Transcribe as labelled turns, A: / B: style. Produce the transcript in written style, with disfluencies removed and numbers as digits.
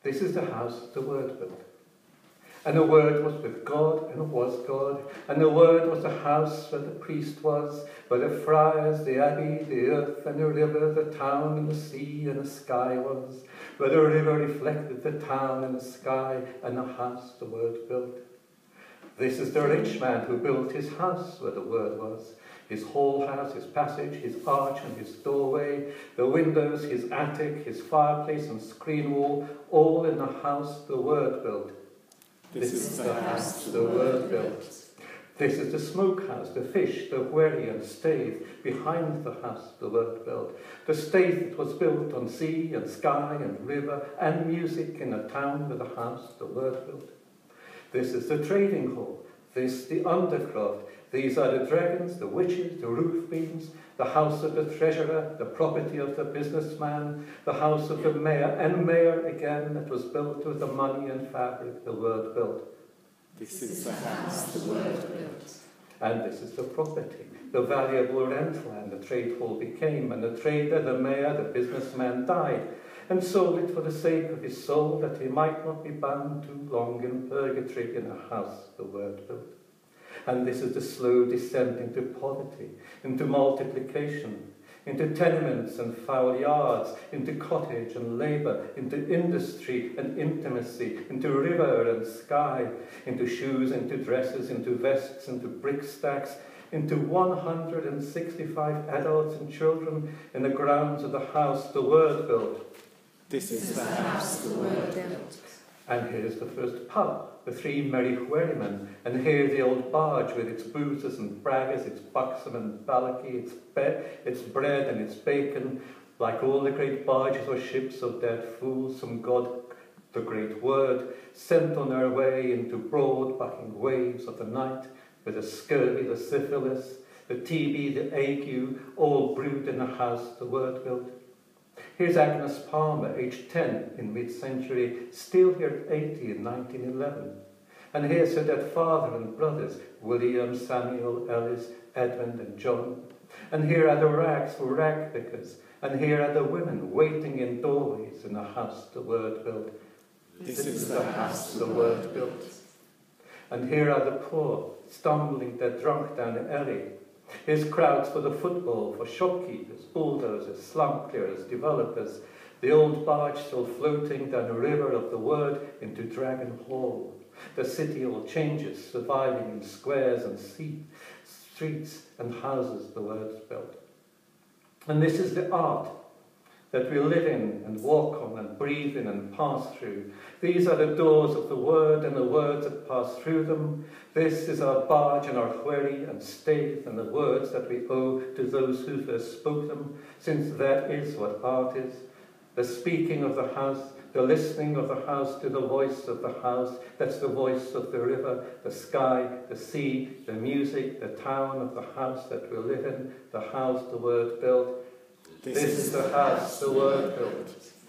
A: This is the house the Word built. And the Word was with God, and was God. And the Word was the house where the priest was, where the friars, the abbey, the earth, and the river, the town, and the sea, and the sky was, where the river reflected the town and the sky, and the house the Word built. This is the rich man who built his house where the Word was, his whole house, his passage, his arch and his doorway, the windows, his attic, his fireplace and screen wall, all in the house the Word built. This is the house the Word built. This is the smokehouse, the fish, the wherry and stave, behind the house the Word built. The stave that was built on sea and sky and river and music in a town with a house the Word built. This is the trading hall, this the undercroft. These are the dragons, the witches, the roof beams, the house of the treasurer, the property of the businessman, the house of the mayor, and mayor again that was built with the money and fabric the Word built.
B: This is the house the Word built.
A: And this is the property, the valuable rent land the trade hall became, and the trader, the mayor, the businessman died, and sold it for the sake of his soul, that he might not be bound too long in purgatory in a house the Word built. And this is the slow descent into poverty, into multiplication, into tenements and foul yards, into cottage and labour, into industry and intimacy, into river and sky, into shoes, into dresses, into vests, into brick stacks, into 165 adults and children in the grounds of the house the Word built.
B: This is the house the Word built.
A: And here's the first pub, the three merry wherrymen, and here the old barge with its boozers and braggers, its buxom and ballochy, its bread and its bacon, like all the great barges or ships of dead fools from God, the great Word, sent on their way into broad bucking waves of the night, with the scurvy, the syphilis, the TB, the ague, all brewed in the house the Word built. Here's Agnes Palmer, aged 10 in mid-century, still here at 80 in 1911. And here's her dead father and brothers, William, Samuel, Ellis, Edmund and John. And here are the rags for rag pickers. And here are the women waiting in doorways in the house the Word built.
B: This is the house
A: the Word built. And here are the poor, stumbling their drunk down the alley. Here's crowds for the football, for shopkeepers, bulldozers, slum clearers, developers, the old barge still floating down the river of the Word into Dragon Hall. The city all changes, surviving in squares and streets and houses the Word's built. And this is the art that we live in and walk on and breathe in and pass through. These are the doors of the Word and the words that pass through them. This is our barge and our wherry and stave and the words that we owe to those who first spoke them, since that is what art is. The speaking of the house, the listening of the house to the voice of the house. That's the voice of the river, the sky, the sea, the music, the town of the house that we live in, the house the Word built. This is the house the Word built.